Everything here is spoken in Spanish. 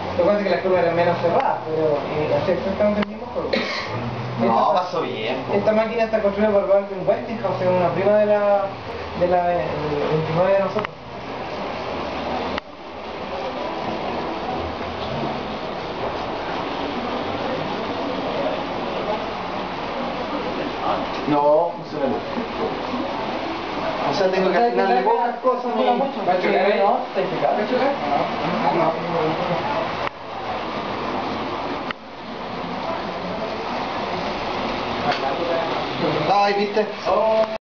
Lo que pasa es que las curvas eran menos cerradas, pero hace exactamente el mismo juego. No, pasó bien. Esta máquina está construida por Baldwin Westinghouse, es una prima de la 29 de nosotros. No, no se me gusta. O sea, tengo que afinarle pocas cosas. ¿Va a chocar ahí? No, está implicado. ¿Va a chocar? No. Ay, ¿viste?